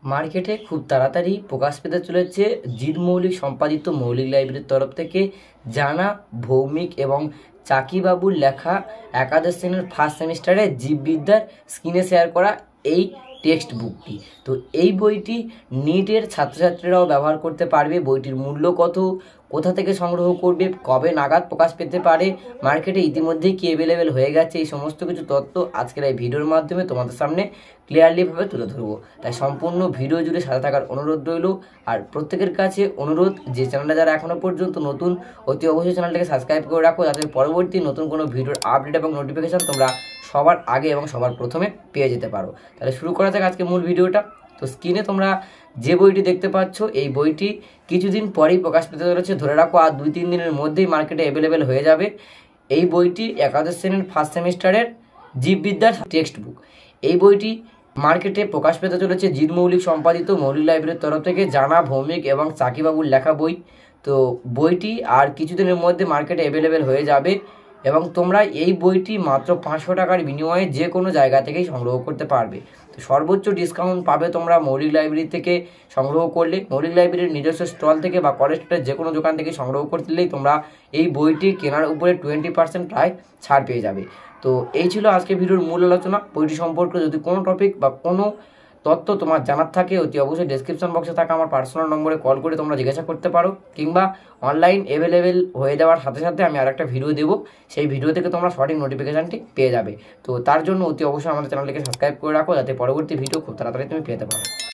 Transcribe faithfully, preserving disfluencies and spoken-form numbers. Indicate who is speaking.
Speaker 1: মার্কেটে খুব তাড়াতাড়ি প্রকাশ পেতে চলেছে জিৎ মৌলিক সম্পাদিত মৌলিক লাইব্রেরির তরফ থেকে জানা ভৌমিক এবং চাকিবাবুর লেখা একাদশ শ্রেণীর ফার্স্ট সেমিস্টারে জীববিদ্যার স্ক্রিনে শেয়ার করা এই টেক্সট বুকটি। তো এই বইটি নিটের ছাত্রছাত্রীরাও ব্যবহার করতে পারবে। বইটির মূল্য কত, কোথা থেকে সংগ্রহ করবে, কবে নাগাদ প্রকাশ পেতে পারে, মার্কেটে ইতিমধ্যেই কি অ্যাভেলেবেল হয়ে গেছে, এই সমস্ত কিছু তথ্য আজকের এই ভিডিওর মাধ্যমে তোমাদের সামনে ক্লিয়ারলিভাবে তুলে ধরবো। তাই সম্পূর্ণ ভিডিও জুড়ে সাথে থাকার অনুরোধ রইল। আর প্রত্যেকের কাছে অনুরোধ, যে চ্যানেলটা যারা এখনও পর্যন্ত নতুন অতি অবশ্যই চ্যানেলটাকে সাবস্ক্রাইব করে রাখো, যাতে পরবর্তী নতুন কোনো ভিডিওর আপডেট এবং নোটিফিকেশান তোমরা সবার আগে এবং সবার প্রথমে পেয়ে যেতে পারো। তাহলে শুরু করা যাক আজকে মূল ভিডিওটা। তো স্ক্রিনে তোমরা যে বইটি দেখতে পাচ্ছ, এই বইটি কিছুদিন পরেই প্রকাশ পেতে চলেছে। ধরে রাখো আর দুই তিন দিনের মধ্যেই মার্কেটে অ্যাভেলেবেল হয়ে যাবে। এই বইটি একাদশ শ্রেণীর ফার্স্ট সেমিস্টারের জীববিদ্যার টেক্সট বুক। এই বইটি মার্কেটে প্রকাশ পেতে চলেছে জিৎ মৌলিক সম্পাদিত মৌলিক লাইব্রেরির তরফ থেকে জানা ভৌমিক এবং চাকিবাবুর লেখা বই। তো বইটি আর কিছুদিনের মধ্যে মার্কেটে অ্যাভেলেবেল হয়ে যাবে এবং তোমরা এই বইটি মাত্র পাঁচশো টাকার বিনিময়ে যে কোনো জায়গা থেকেই সংগ্রহ করতে পারবে। তো সর্বোচ্চ ডিসকাউন্ট পাবে তোমরা মৌলিক লাইব্রেরি থেকে সংগ্রহ করলে। মৌলিক লাইব্রেরির নিজস্ব স্টল থেকে বা কলেজ স্ট্রিটের যে কোনো দোকান থেকে সংগ্রহ করলেই তোমরা এই বইটি কেনার উপরে টোয়েন্টি পার্সেন্ট প্রায় ছাড় পেয়ে যাবে। তো এই ছিল আজকে ভিডিওর মূল আলোচনা। বইটি সম্পর্কে যদি কোনো টপিক বা কোনো তথ্য তোমার জানার থাকে, অতি অবশ্যই ডেসক্রিপশন বক্সে থাকা আমার পার্সোনাল নম্বরে কল করে তোমরা জিজ্ঞাসা করতে পারো, কিংবা অনলাইন অ্যাভেলেবেল হয়ে যাওয়ার সাথে সাথে আমি আর একটা ভিডিও দেবো, সেই ভিডিও থেকে তোমরা সঠিক নোটিফিকেশানটি পেয়ে যাবে। তো তার জন্য অতি অবশ্যই আমাদের চ্যানেলটিকে সাবস্ক্রাইব করে রাখো, যাতে পরবর্তী ভিডিও খুব তাড়াতাড়ি তুমি পেতে পারো।